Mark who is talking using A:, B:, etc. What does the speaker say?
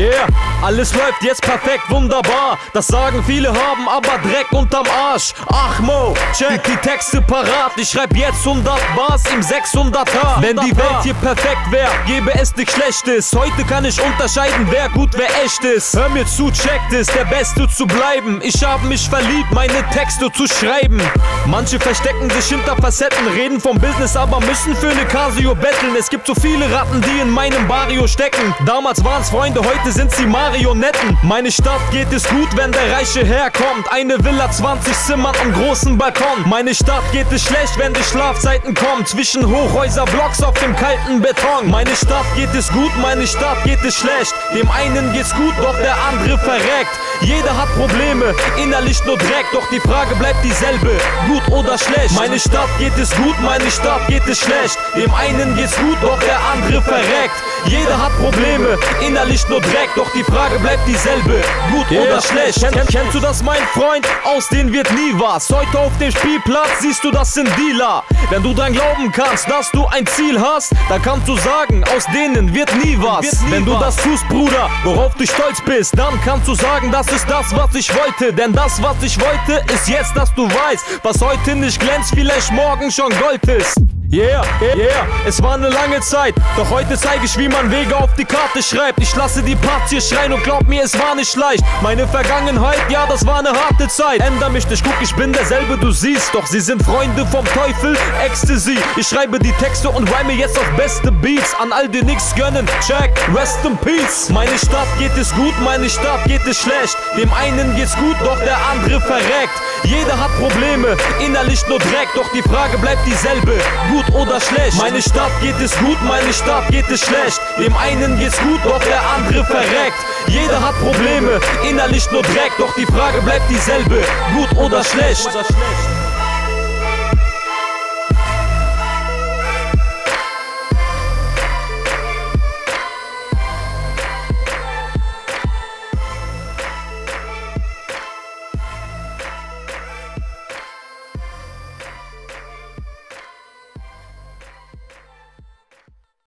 A: Yeah, alles läuft jetzt perfekt, wunderbar. Das sagen viele, haben aber Dreck unterm Arsch. Ach Mo, check die Texte parat. Ich schreib jetzt 100 Bars im 600er. Wenn die Welt hier perfekt wär, gäbe es nichts Schlechtes. Heute kann ich unterscheiden, wer gut, wer echt ist. Hör mir zu, checkt es, der Beste zu bleiben. Ich hab mich verliebt, meine Texte zu schreiben. Manche verstecken sich hinter Facetten, reden vom Business, aber müssen für eine Casio betteln. Es gibt so viele Ratten, die in meinem Barrio stecken. Damals waren's Freunde, heute sind sie Marionetten. Meine Stadt geht es gut, wenn der Reiche herkommt. Eine Villa, 20 Zimmern und großen Balkon. Meine Stadt geht es schlecht, wenn die Schlafzeiten kommen. Zwischen Hochhäuserblocks auf dem kalten Beton. Meine Stadt geht es gut, meine Stadt geht es schlecht. Dem einen geht's gut, doch der andere verreckt. Jeder hat Probleme, innerlich nur Dreck. Doch die Frage bleibt dieselbe, gut oder schlecht. Meine Stadt geht es gut, meine Stadt geht es schlecht. Dem einen geht's gut, doch der andere verreckt. Jeder hat Probleme, innerlich nur Dreck. Doch die Frage bleibt dieselbe, gut oder schlecht. Kennst du das, mein Freund? Aus denen wird nie was. Heute auf dem Spielplatz siehst du, das sind Dealer. Wenn du dran glauben kannst, dass du ein Ziel hast, dann kannst du sagen, aus denen wird nie was. Wenn du das tust, Bruder, worauf du stolz bist, dann kannst du sagen, das ist das, was ich wollte. Denn das, was ich wollte, ist jetzt, dass du weißt, was heute nicht glänzt, vielleicht morgen schon Gold ist. Yeah, yeah, es war eine lange Zeit, doch heute zeige ich, wie man Wege auf die Karte schreibt. Ich lasse die Parts hier schreien und glaub mir, es war nicht leicht. Meine Vergangenheit, ja, das war eine harte Zeit. Änder mich nicht, guck, ich bin derselbe, du siehst. Doch sie sind Freunde vom Teufel, Ecstasy. Ich schreibe die Texte und rhyme jetzt auf beste Beats. An all die nix gönnen, check, rest in peace. Meine Stadt geht es gut, meine Stadt geht es schlecht. Dem einen geht's gut, doch der andere verreckt. Jeder hat Probleme, innerlich nur Dreck. Doch die Frage bleibt dieselbe, gut oder schlecht. Meine Stadt geht es gut, meine Stadt geht es schlecht. Dem einen geht's gut, doch der andere verreckt. Jeder hat Probleme, innerlich nur Dreck. Doch die Frage bleibt dieselbe, gut oder schlecht.